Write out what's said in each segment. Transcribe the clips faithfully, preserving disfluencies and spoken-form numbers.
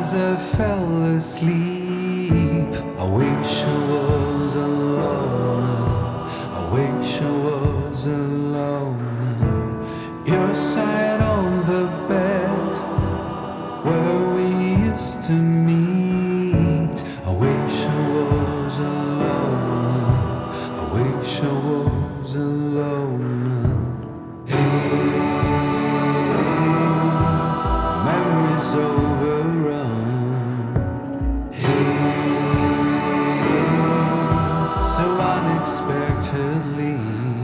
as I fell asleep. I wish I was alone. I wish I was alone. Your side on the bed where we used to meet. I wish I was alone. I wish I was alone. Memories overrun. So unexpectedly.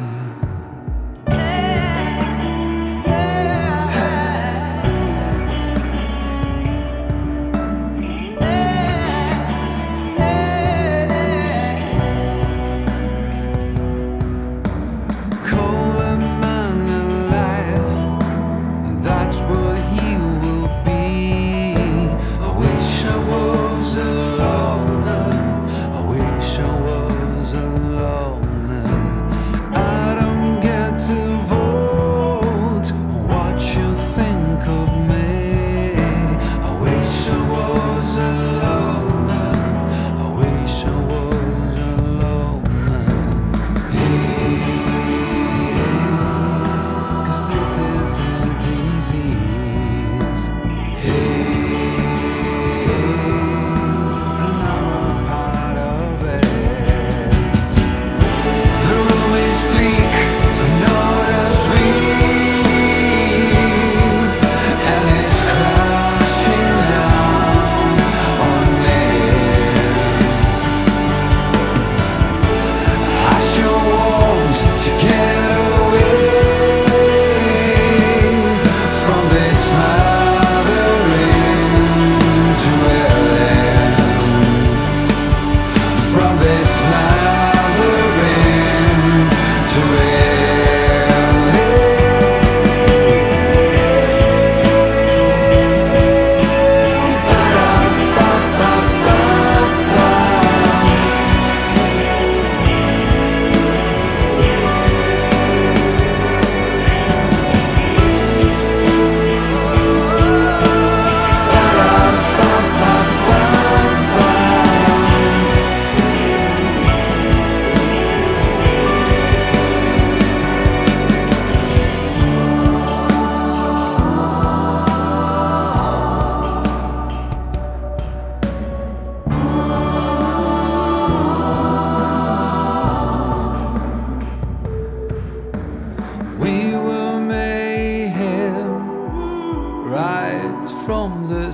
From the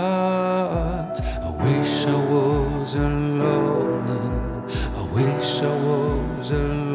start, I wish I was alone. I wish I was alone.